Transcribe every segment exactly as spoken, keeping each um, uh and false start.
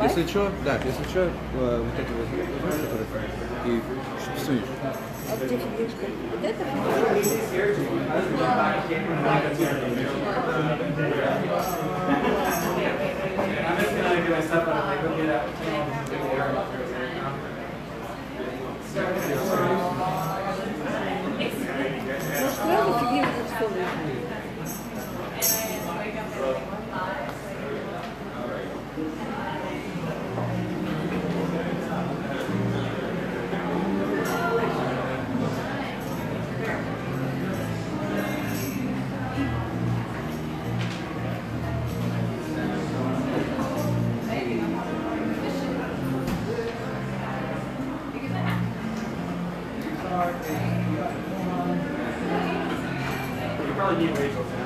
Если что, да, если что, вот это вот возьмешь, и всунешь. А где фигушка? Вот это может, сразу фигушку вставлю? You probably need Rachel now.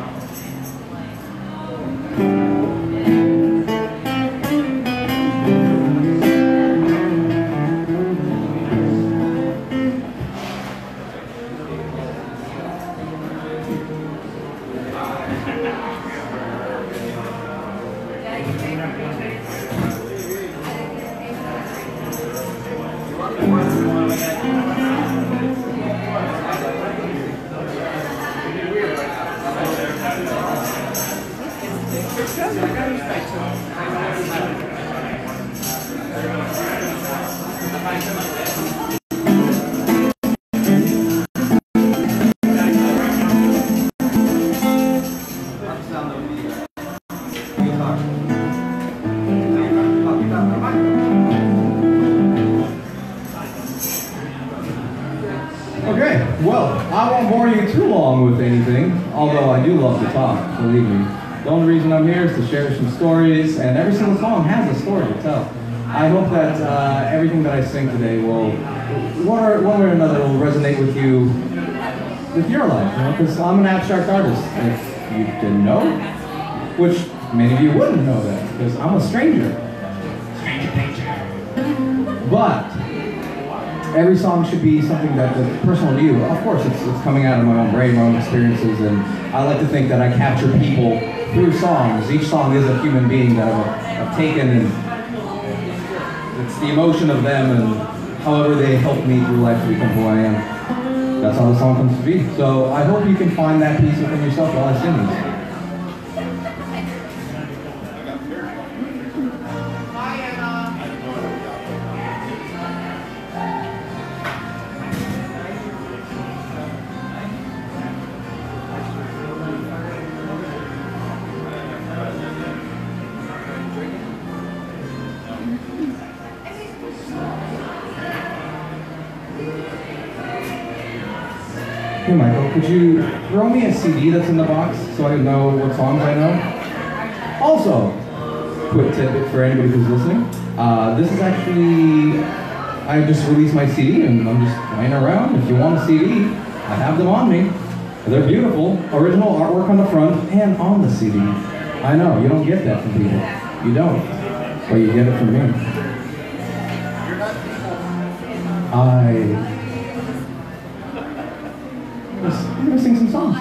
Okay, well, I won't bore you too long with anything, although I do love to talk, believe me. The only reason I'm here is to share some stories, and every single song has a story to tell. I hope that uh, everything that I sing today will, one, or, one way or another, will resonate with you, with your life, you know, because I'm an abstract artist. If you didn't know, which many of you wouldn't know that, because I'm a stranger. Stranger danger. But every song should be something that is personal to you. Of course, it's, it's coming out of my own brain, my own experiences, and I like to think that I capture people through songs. Each song is a human being that I've, I've taken, and it's the emotion of them, and however they help me through life to become who I am. That's how the song comes to be. So I hope you can find that piece within yourself while I sing these. Hey Michael, could you throw me a C D that's in the box so I can know what songs I know? Also, quick tidbit for anybody who's listening. Uh, this is actually, I just released my C D and I'm just playing around. If you want a C D, I have them on me. They're beautiful, original artwork on the front and on the C D. I know, you don't get that from people. You don't, but you get it from me. I... I'm gonna sing some songs.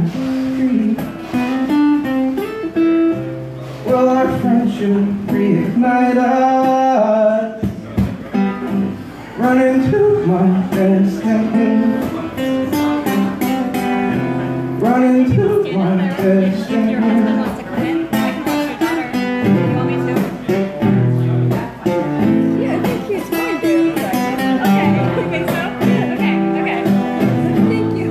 street. Well, our friendship reignited. Running to my destiny. Running to my destiny. Yeah, I think he's fine there. Okay, you think so? Okay, okay. Thank you.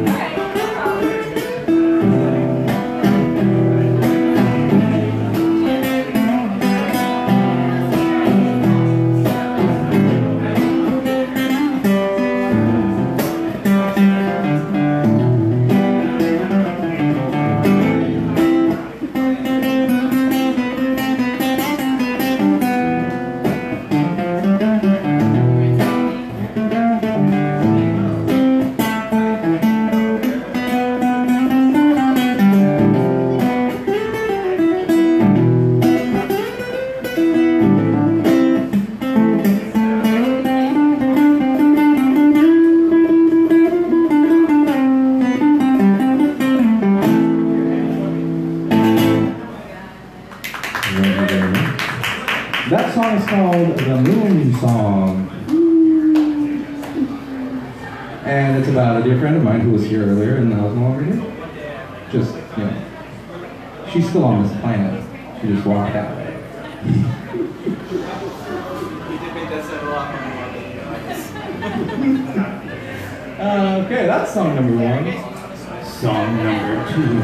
That song is called The Moon Song. And it's about a dear friend of mine who was here earlier and now is no longer here. Just, you know, she's still on this planet. She just walked out. Uh, okay, that's song number one. Song number two.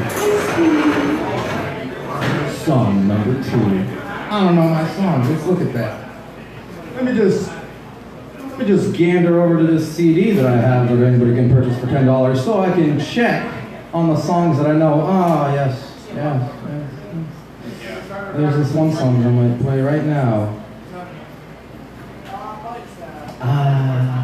Song number two. I don't know my songs. Let's look at that. Let me just let me just gander over to this C D that I have that anybody can purchase for ten dollars, so I can check on the songs that I know. Ah, yes, yes, yes, yes. There's this one song that I might play right now. Ah.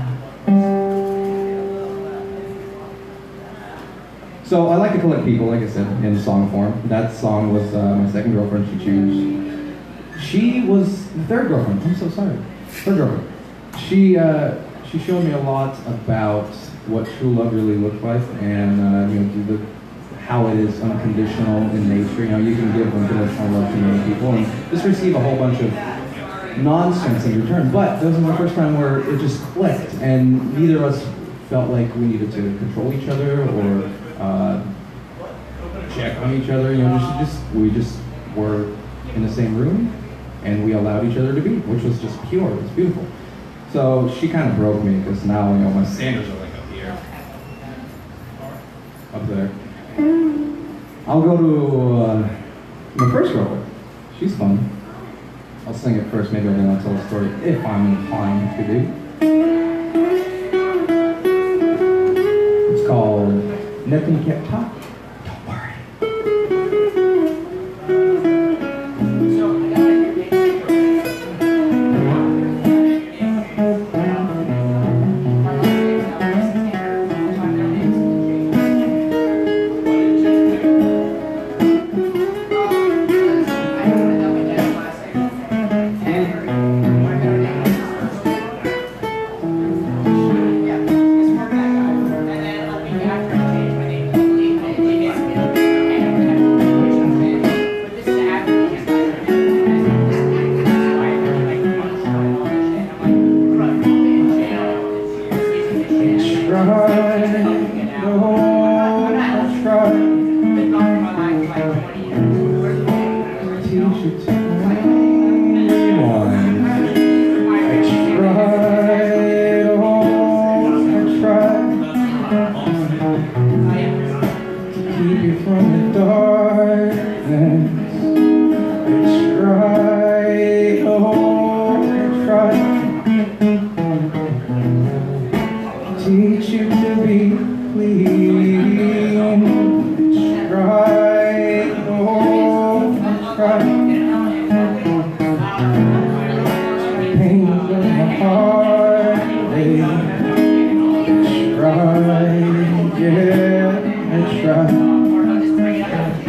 So I like to collect people, like I said, in song form. That song was uh, my second girlfriend. She chose. She was the third girlfriend. I'm so sorry. Third girlfriend. She uh, she showed me a lot about what true love really looked like, and uh, you know the, how it is unconditional in nature. You know, you can give unconditional love to many people and just receive a whole bunch of nonsense in return. But this was my first time where it just clicked, and neither of us felt like we needed to control each other or uh, check on each other. You know, just, just we just were in the same room. And we allowed each other to be, which was just pure. It was beautiful. So she kind of broke me because now you know my standards are like up here, up there. I'll go to uh, my first girlfriend. She's fun. I'll sing it first. Maybe I'll tell a story if I'm inclined to do. It's called Nothing Kept Talking. Don't worry. Teach you to be clean. Try, oh, try. Pain in my heart, baby. Try, yeah, I try.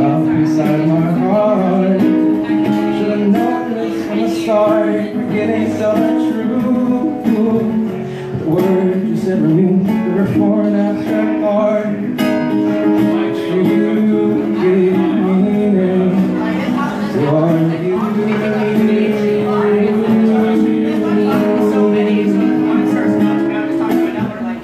up inside my heart. Should've known this from the start. Beginning's so true. The word you said for me, they were for an abstract art. You gave meaning to all you do. So many, so one starts talking about just talking about another, like,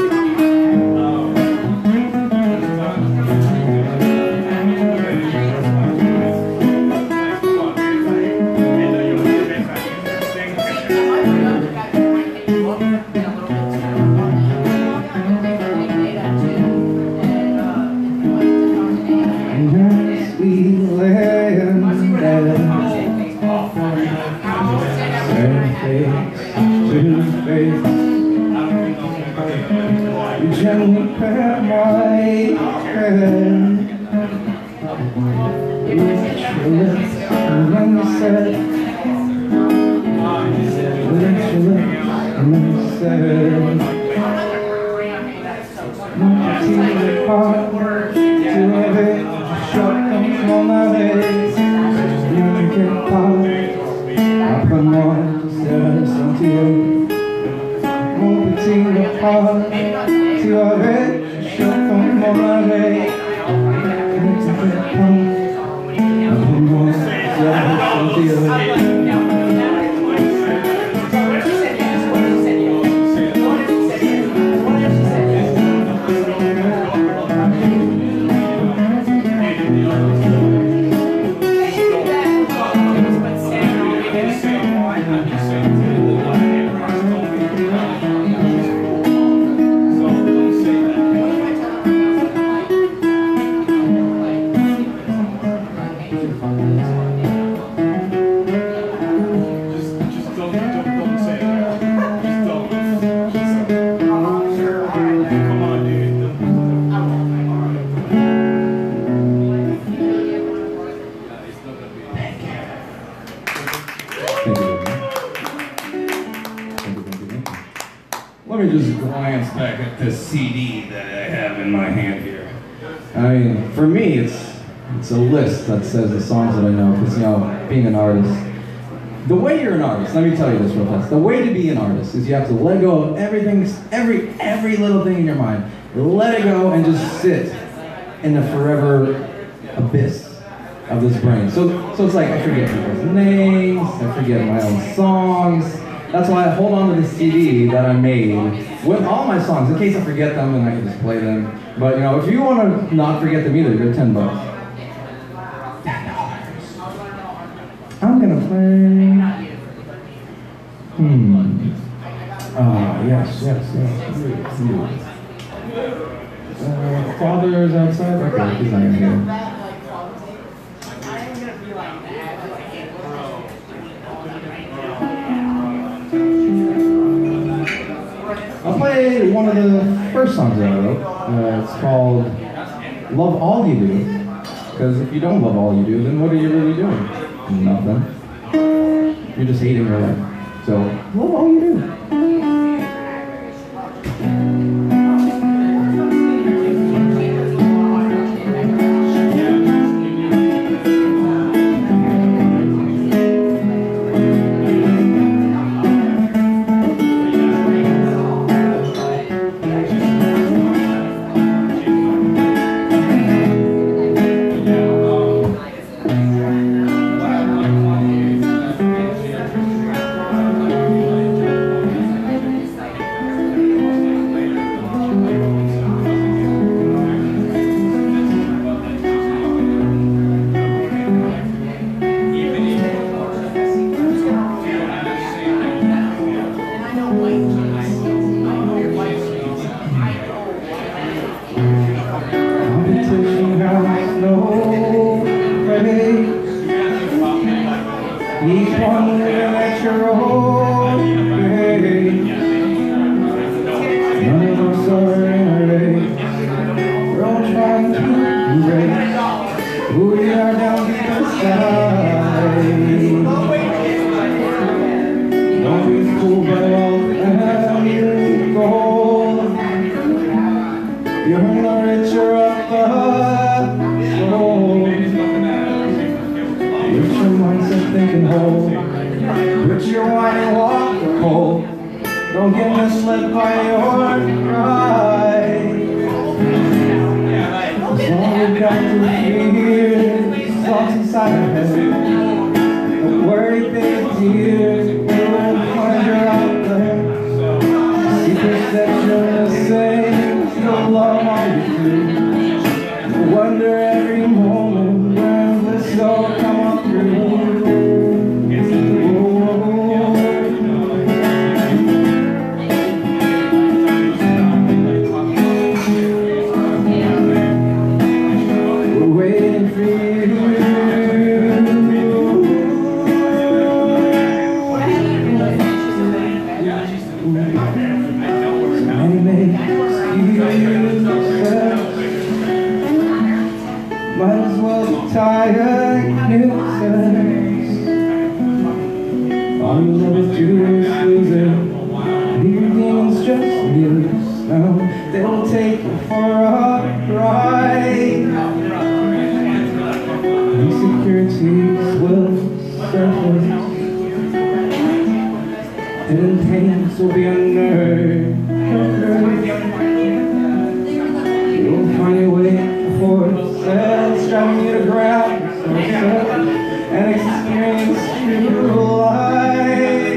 you gently pat my head. You licked your lips, and then you said, you licked your lips, and then you said, Multitude of heart, to have it, shut them from my legs. You get caught, I put more to service unto you. Multitude of heart, to have it, shut them from my legs. You get caught, I put more to service unto you. Let me just glance back at this C D that I have in my hand here. I mean, for me, it's it's a list that says the songs that I know, because, you know, being an artist, the way you're an artist, let me tell you this real fast, the way to be an artist is you have to let go of everything, every, every little thing in your mind. Let it go and just sit in the forever abyss of this brain. So, so it's like I forget people's names, I forget my own songs. That's why I hold on to the C D that I made with all my songs, in case I forget them and I can just play them. But, you know, if you want to not forget them either, they're ten bucks. ten dollars. I'm gonna play. Hmm. Ah, yes, yes, yes. Uh, Father's outside? Okay, he's not gonna hear. I'll play one of the first songs that I wrote. Uh, it's called Love All You Do. Because if you don't love all you do, then what are you really doing? Nothing. You're just hating your life. So, love all you do. Each one living at your own pace. None of us are in a race. We're all trying to embrace who we are down deep inside. Don't be fooled by wealth and gold. You're not rich or up the soul. Don't get misled by your pride. Cause all we've got to fear is thoughts inside our head. Don't worry, baby dear, we'll find your outlet. Secrets that you're saying, no love all you do. You wonder every moment when bliss will come on through. Might as well be tired nuisance. All you ever do is lose it. Leave demons just news. Now they'll take you for a ride. Insecurities will surface. Hidden pains will be unnerved. You'll find your way for cells, driving you to ground, so and experience true life.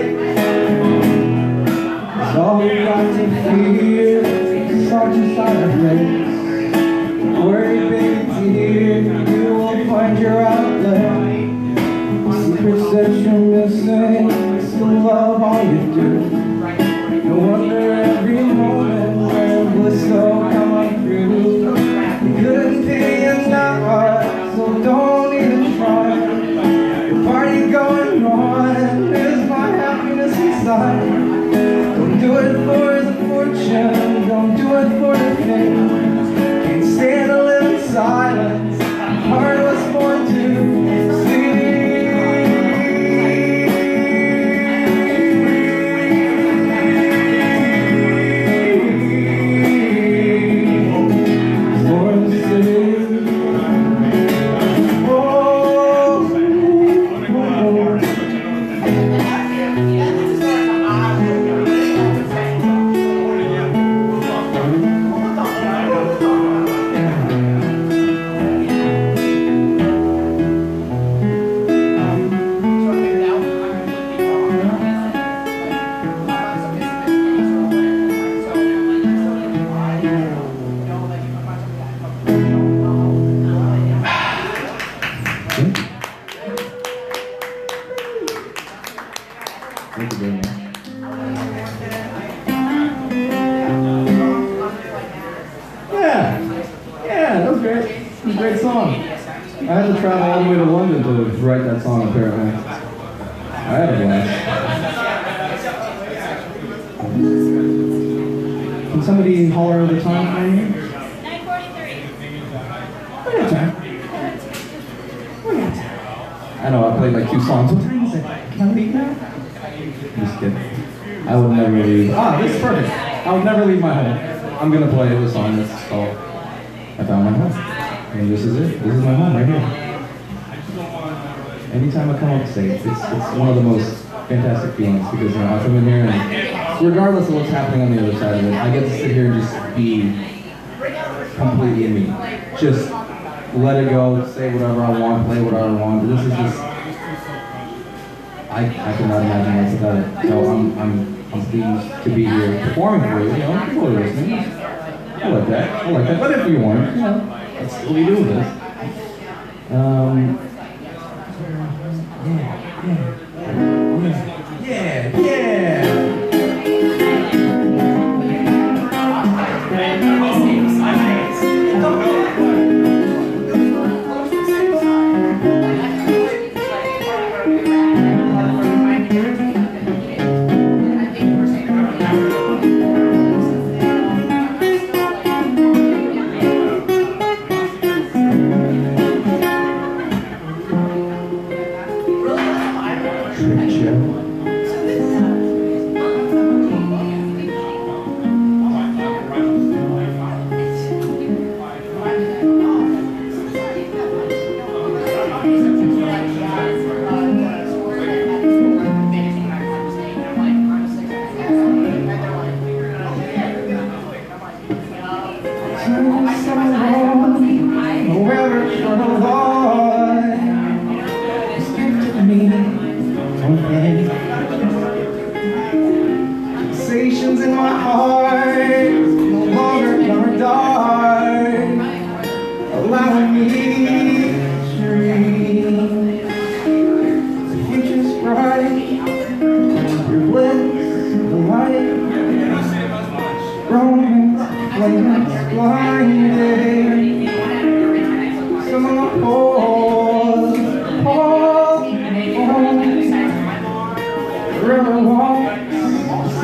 It's all we got to fear, it's all just out of place. Don't worry, baby dear, you will find your outlet. Secrets that you're missing, still love all you do. No wonder every moment when bliss will come on through. You couldn't pay enough, so don't even try. The party going on is my happiness inside. Don't do it for the fortune, don't do it for the fame. Can't stand to live in silence, my heart was born to sing. Thank you very much. Yeah, yeah, that was great. It was a great song. I had to travel all the way to London to write that song, apparently. I had a blast. Can somebody holler the time for me? nine forty-three. We got time. We got time. I know, I played like two songs. What time is it? Can I leave now? Just kidding. I would never leave. Ah, this is perfect. I would never leave my home. I'm gonna play the song that's called I Found My Home. And this is it. This is my home right here. Anytime I come up stage, it's, it's one of the most fantastic feelings because you know, I come in here and regardless of what's happening on the other side of it, I get to sit here and just be completely me. Just let it go, say whatever I want, play whatever I want. This is just I, I cannot imagine life without it. So I'm, I'm, I'm pleased to be here performing for you. You know, people are listening. I like that. I like that. But if you weren't, you know, that's what we do with this. Um, yeah, yeah, yeah, yeah. Trick show.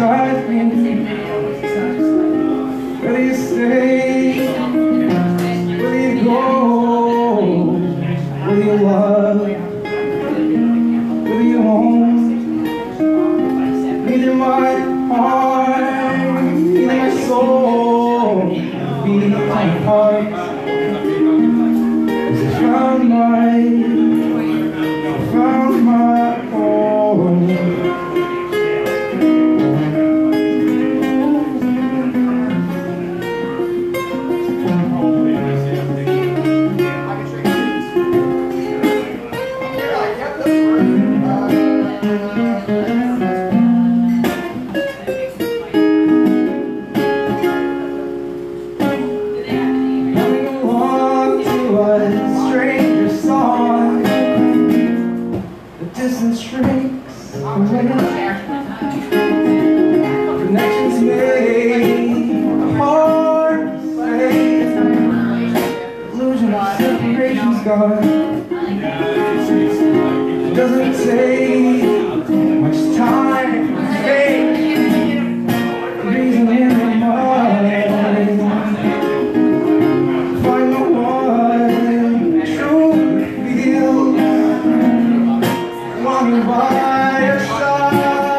beside me? Will you stay? Will you go? Will you love? Will you home? Neither my heart, neither my soul beat apart. As I found my, found my home. Connections made, hard to say. Illusion of separation's gone. It doesn't take much time to fake reason in my mind. Find the one truly feels longing by your side.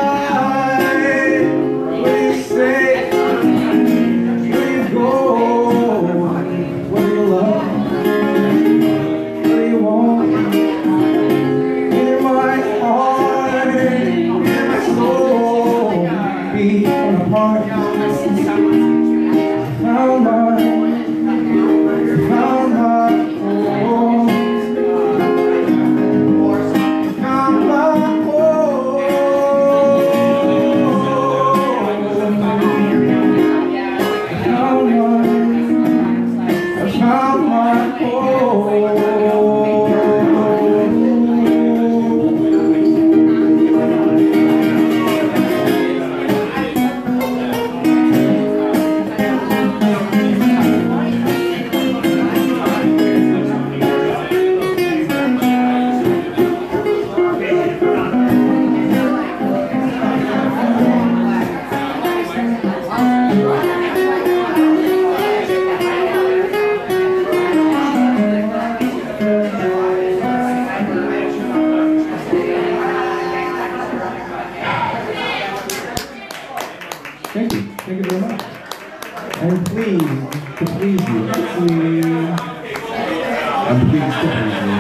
Thank you. Thank you very much. And please, to please you, please, I'm pleased to please you.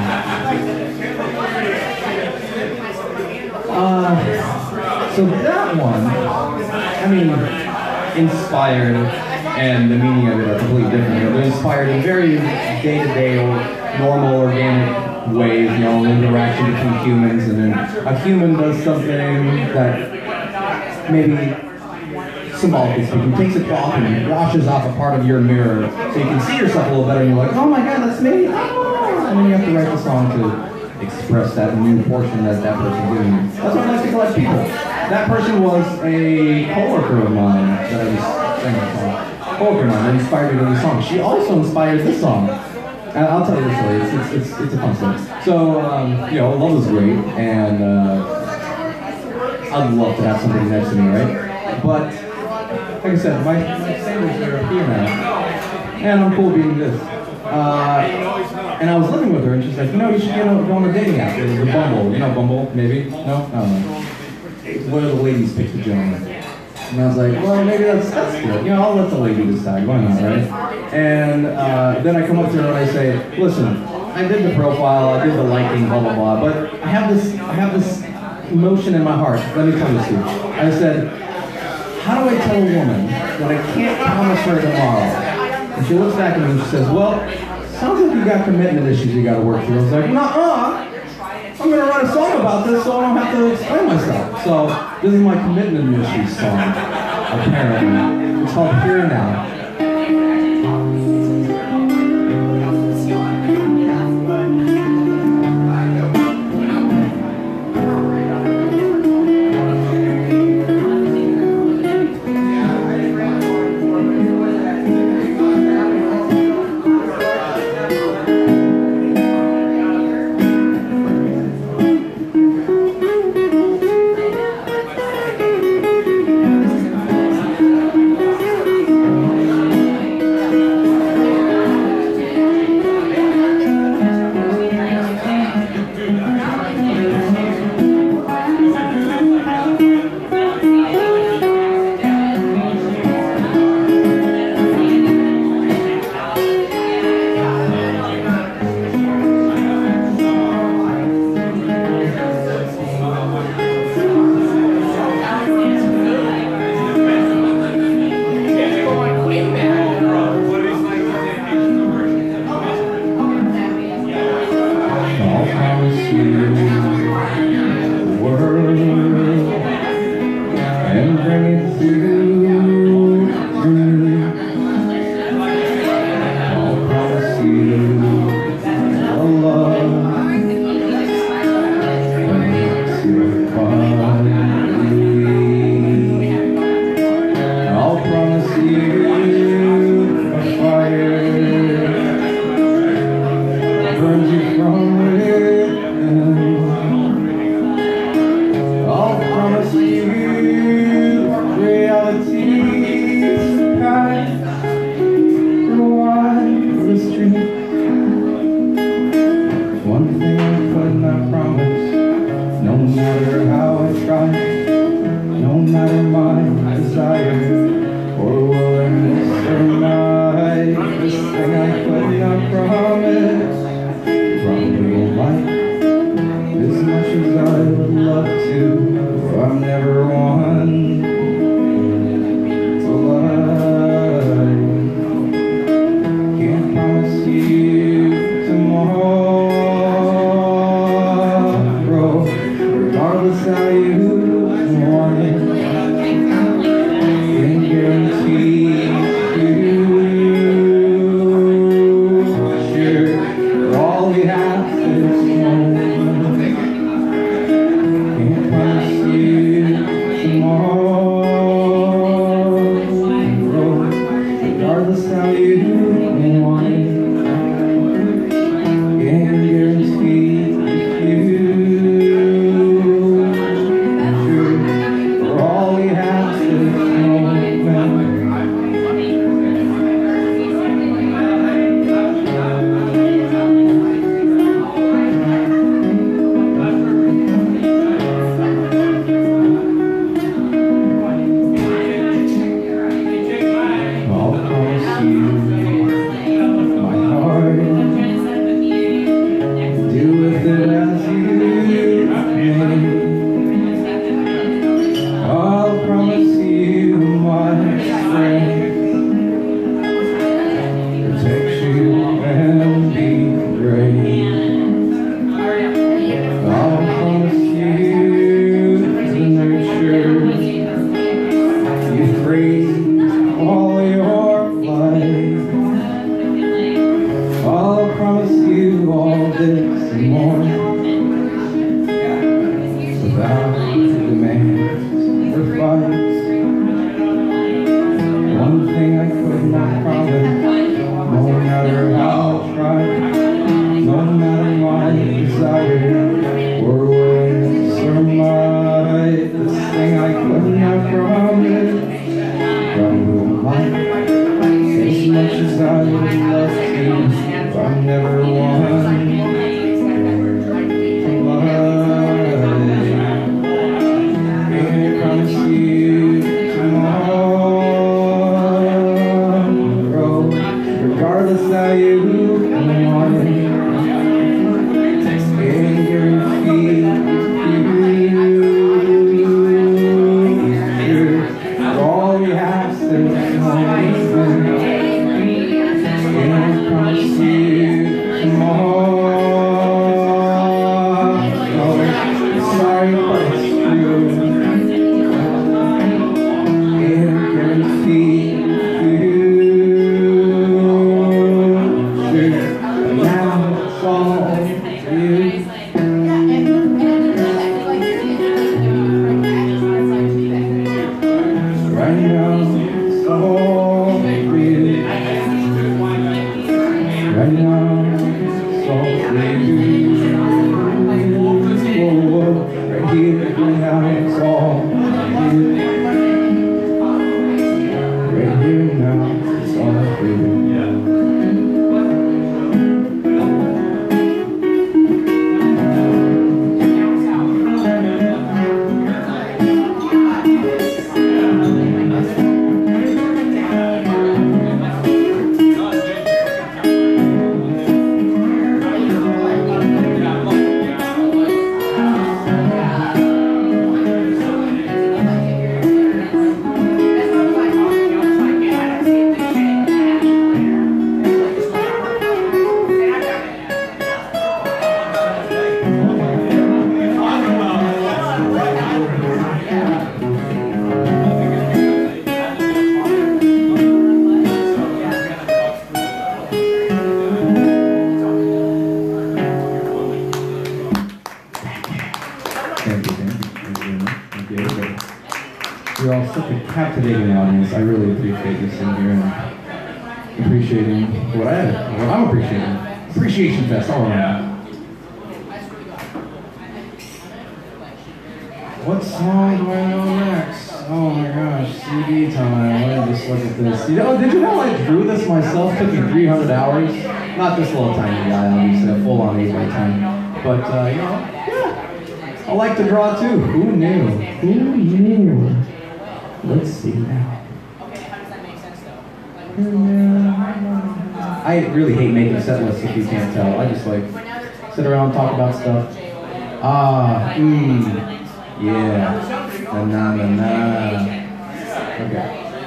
Uh, so that one, I mean, inspired, and the meaning of it are completely different. You know, they're inspired in very day-to-day, normal, organic ways, you know, interaction between humans, and then a human does something that maybe, symbolically speaking, takes a cloth and washes off a part of your mirror so you can see yourself a little better, and you're like, oh my god, that's me! Oh. And then you have to write the song to express that new portion that that person's giving you. That's why I like to collect people. That person was a co-worker of mine that I was singing a song. Co-worker of mine that inspired me to this song. She also inspired this song. And I'll tell you the story. It's, it's, it's, it's a fun story. So, um, you know, love is great, and uh, I'd love to have somebody next to me, right? But like I said, my, my standards are up here now, and I'm cool being this. Uh, and I was living with her, and she's like, you know, you should get on, go on a dating app. It was a Bumble. You know Bumble, maybe? No? I don't know. One of the ladies picked the gentleman. And I was like, well, maybe that's, that's good. You know, I'll let the lady decide. Why not, right? And uh, then I come up to her and I say, listen, I did the profile, I did the liking, blah, blah, blah, but I have this, I have this emotion in my heart. Let me tell you, Steve. I said, how do I tell a woman that I can't promise her tomorrow? And she looks back at me and she says, well, sounds like you got commitment issues you got to work through. I was like, nuh-uh. I'm going to write a song about this so I don't have to explain myself. So this is my commitment issues song, apparently. It's called Here and Now. This is you the world and bring it to me. I'll promise you a love that makes you finally. I'll promise you a fire that burns you from within. I'll promise you reality's path through wide street. One thing I could not promise, no matter how I try, no matter my desire or willingness or might, this thing I could not promise, probably won't like as much as I would love to. I'm never one to lie. Can't promise you tomorrow, regardless how you want it. Can't guarantee you. Sure, all we have is moment. Can't promise you tomorrow, regardless how you want it. Can't guarantee you. Sure, for all we have is moment. I'll promise you my heart, do with it as you may. I'll promise you my strength, protect you and be great. I'll promise you to nurture you free all your life. I'll promise you all this and more, without demands or fights. One thing I could not promise, no matter how I try, no matter my desire or willingness or might, this thing I could not promise, probably won't like as much as I would love to. I'm never one to lie. Can't promise you tomorrow, regardless how you want it. Can't guarantee you. All we have is moment. Can't promise you tomorrow. Sorry, but it's true. Can't guarantee you. Sure, and now it's all you. Right now it's all you. Right now it's all you. Oh, right here, right now it's all you. Right here now it's all you. You're all such a captivating audience. I really appreciate you sitting here and appreciating what I what I'm appreciating. Appreciation Fest all around. What song do I know next? Oh my gosh, C D time. Let me just look at this. You know, did you know I drew this myself? Took me three hundred hours. Not this little tiny guy, obviously, a full-on eight by ten. But, uh, you know, yeah. I like to draw too. Who knew? Who knew? Let's see now. I really hate making set lists if you can't tell. I just like sit around, talk about stuff. Ah, mmm. Yeah. Na na na na. Okay.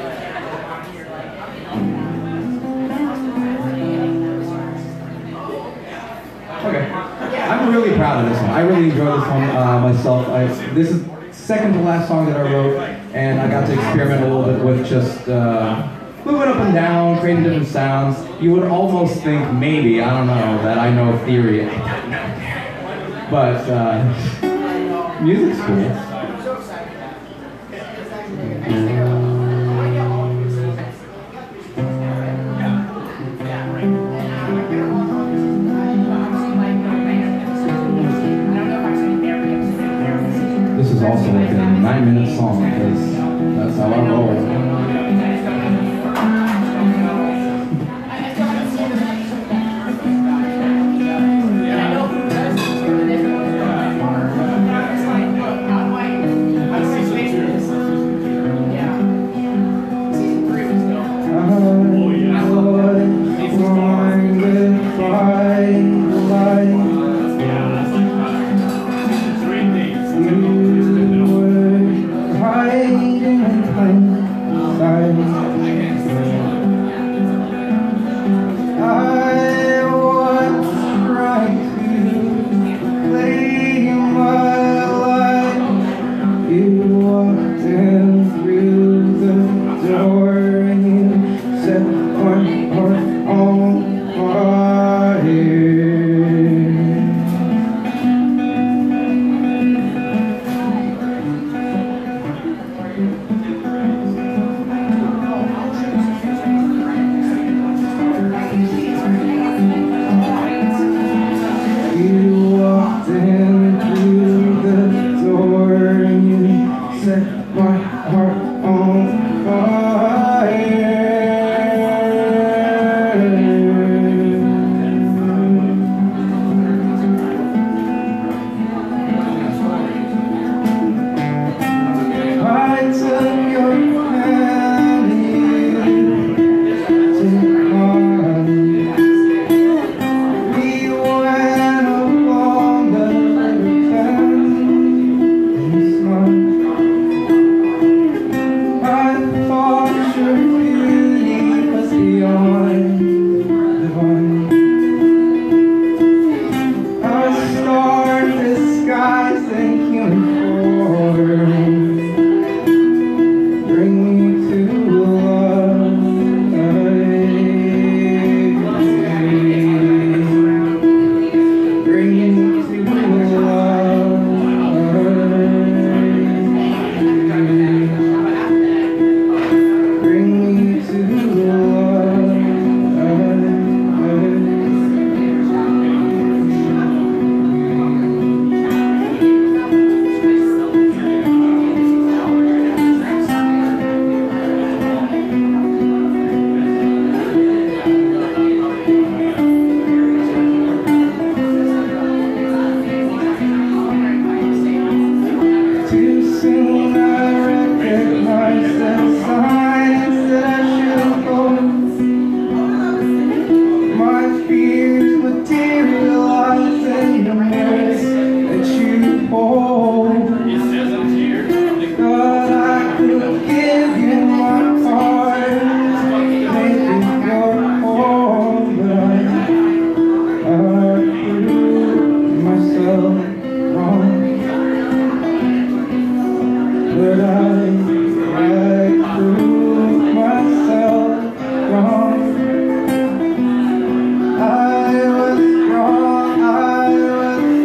Okay. I'm really proud of this one. I really enjoyed this one uh, myself. I, this is second to last song that I wrote, and I got to experiment a little bit with just uh, moving up and down, creating different sounds. You would almost think maybe, I don't know, that I know theory. But uh, music's cool. This is also like a nine minute song because that's how I roll.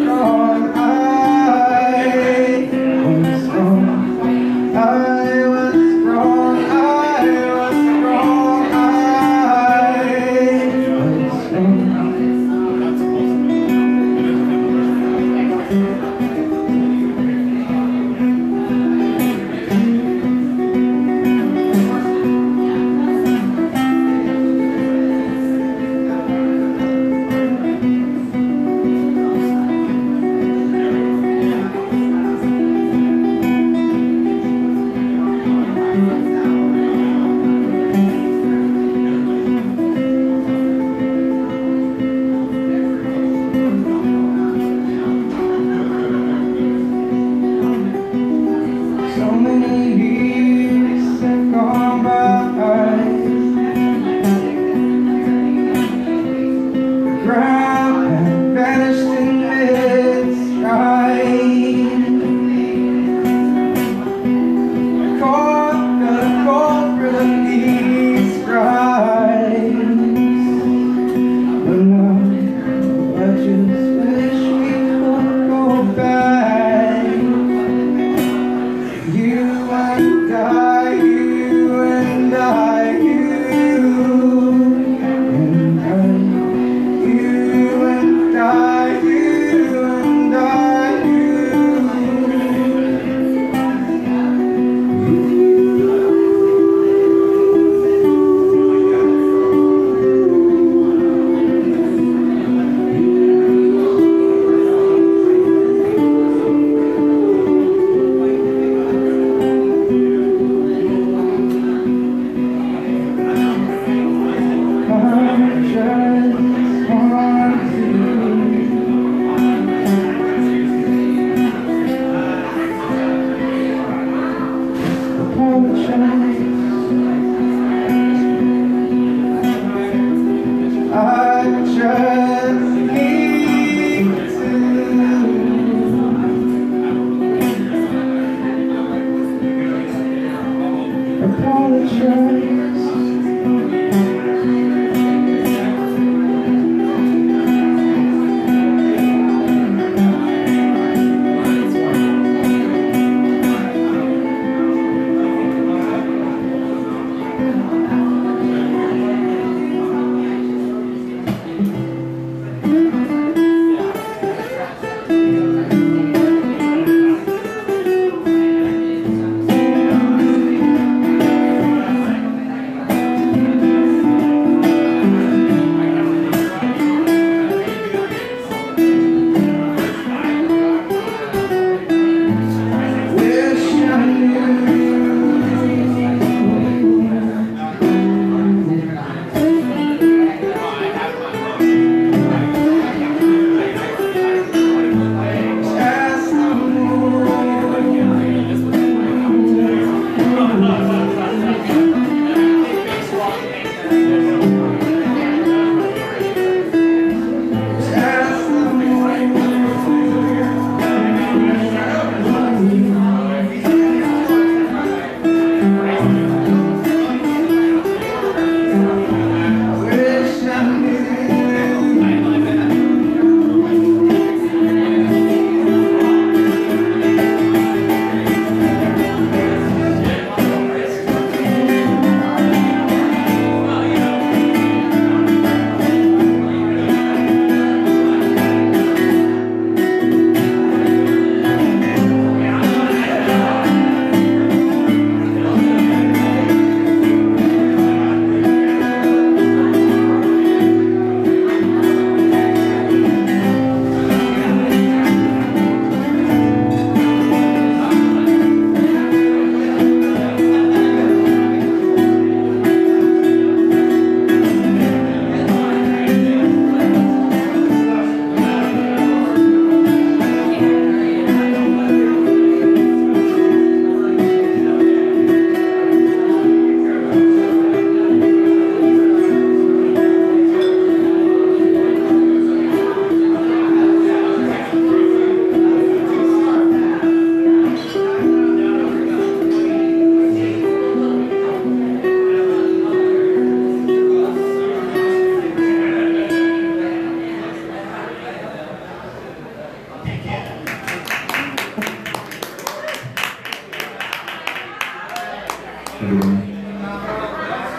I was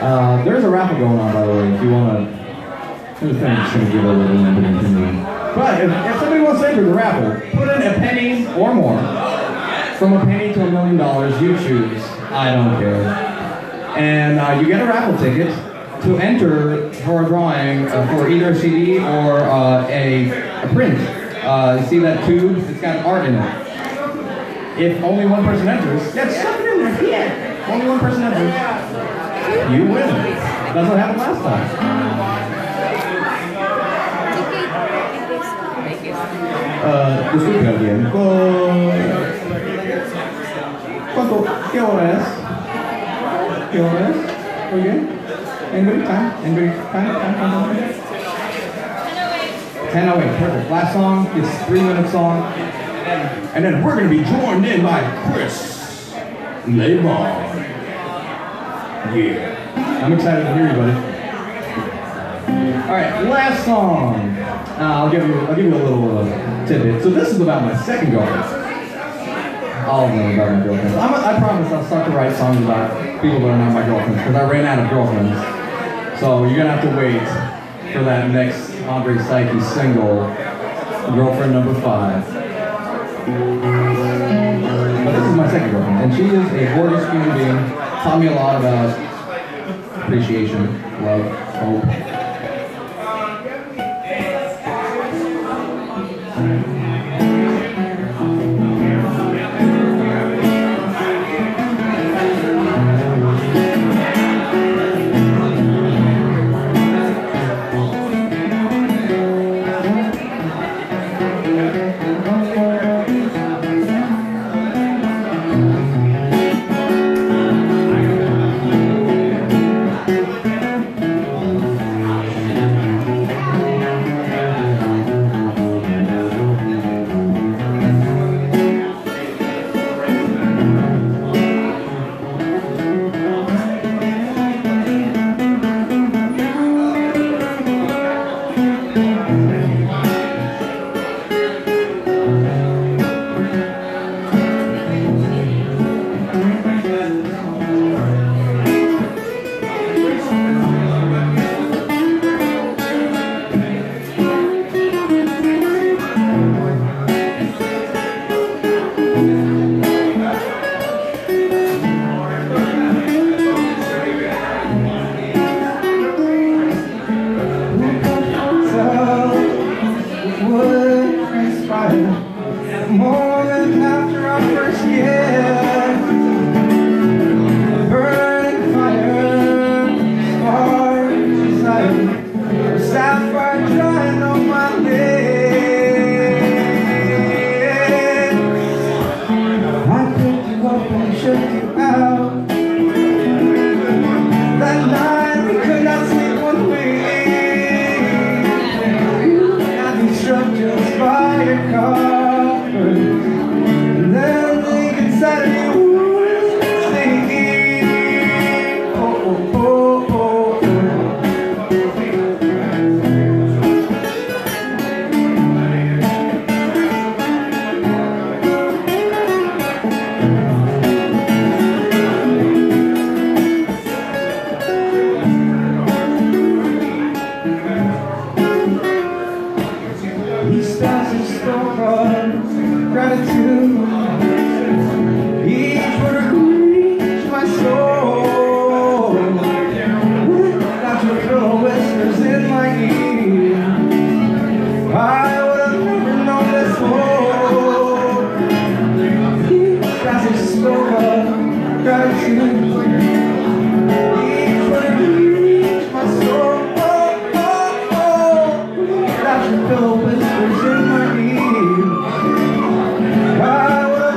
Uh, there's a raffle going on, by the way, if you want to. I'm just going to give a little bit. But if, if somebody wants to enter the raffle, put in a penny or more. From a penny to a million dollars, you choose. I don't care. And uh, you get a raffle ticket to enter for a drawing uh, for either a C D or uh, a, a print. Uh, you see that tube? It's got art in it. If only one person enters, yeah, stuff it in there. Yeah. Only one person enters, you win. That's what happened last time. Uh, disculpe alguien. ¿Cuánto? ¿Qué hora es? ¿Qué hora es? Oye? Anybody? Time? Anybody? Time? Time? Time? Time? ten oh eight. Perfect. Last song. It's a three minute song. And then we're going to be joined in by Chris Lamar. Yeah. I'm excited to hear you, buddy. All right, last song. Uh, I'll give you, I'll give you a little uh, tidbit. So this is about my second girlfriend. All of them are about my girlfriends. I'm a, I promise I'll start to write songs about people that are not my girlfriends because I ran out of girlfriends. So you're gonna have to wait for that next Andre Psyche single, Girlfriend Number Five. But this is my second girlfriend, and she is a gorgeous human being. Taught me a lot about appreciation, love, hope. More than after our first year, burning fire, spark desire, sapphire drying on my lips. I picked you up and shook you out. That night we could not sleep one week. Got these structures by your car. And then they inside of you singing, oh, oh, oh, oh, these stars are stolen. Gratitude, each word reach my soul. Without your pillow whispers in my ear, I would have never known this hope. Each as a slower gratitude, each word reach my soul. Oh, oh, oh. Without your pillow whispers in my ear, I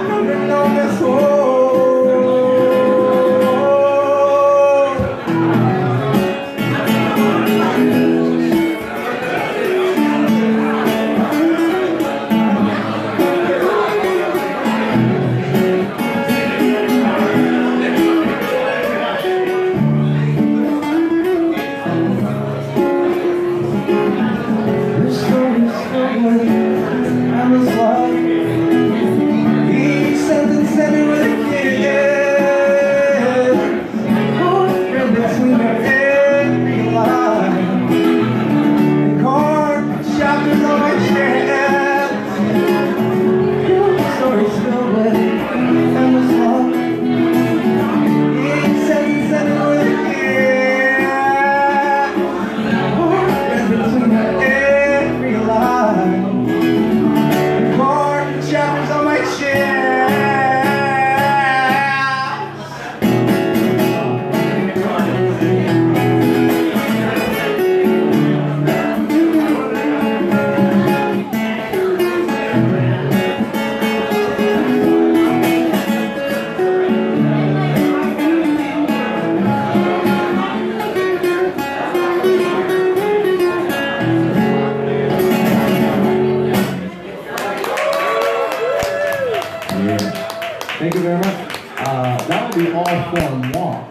Thank you very much. Uh, that will be all for moi.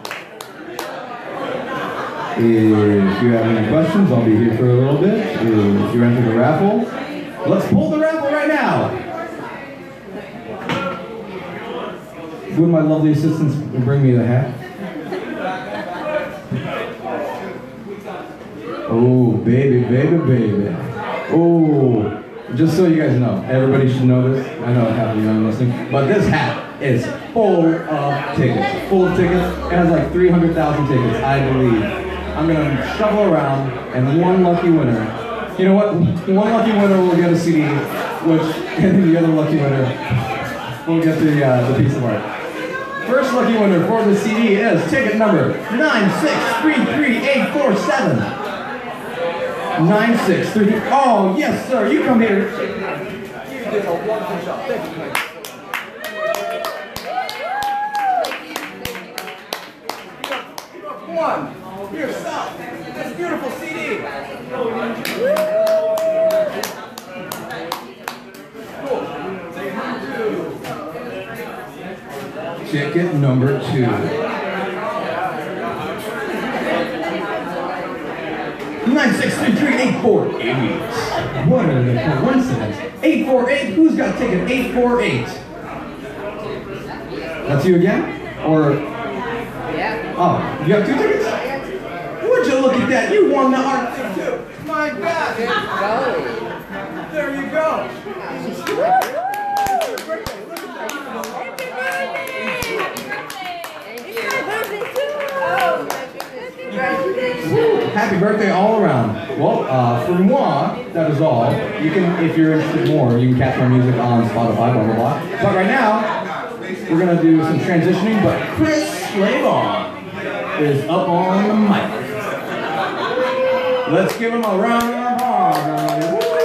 If you have any questions, I'll be here for a little bit. If you enter the raffle, let's pull the raffle right now. Would my lovely assistants bring me the hat? Oh, baby, baby, baby. Oh, just so you guys know, everybody should know this. I know half of you aren't listening, but this hat is full of tickets. Full of tickets. It has like three hundred thousand tickets, I believe. I'm gonna shuffle around, and one lucky winner. You know what? One lucky winner will get a C D, which, and then the other lucky winner will get the uh, the piece of art. First lucky winner for the C D is ticket number nine six three three eight four seven. nine six three three. Oh, yes, sir. You come here. You did a wonderful job. Thank you, Mike. One, yourself. This beautiful C D. Ticket number two. nine six three three eight four eight. What a coincidence. eight four eight, who's got ticket eight four eight? That's you again? Or? Yeah. Oh, you have two tickets? Would you look at that? You won the art thing too. My God. Go. There you go. Happy birthday all around. Well, uh, for moi, that is all. You can, if you're interested more, you can catch my music on Spotify, blah, blah, blah. But right now, we're going to do some transitioning, but Chris Slavon is up on the mic. Let's give him a round of applause, everybody. Woo!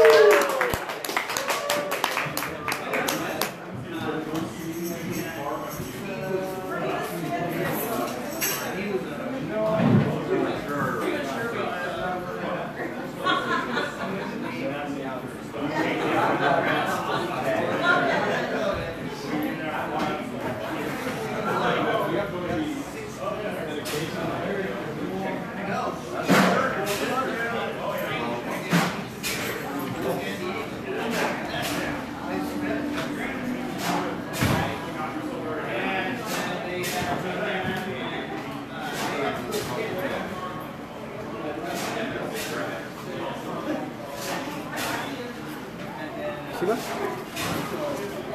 See that?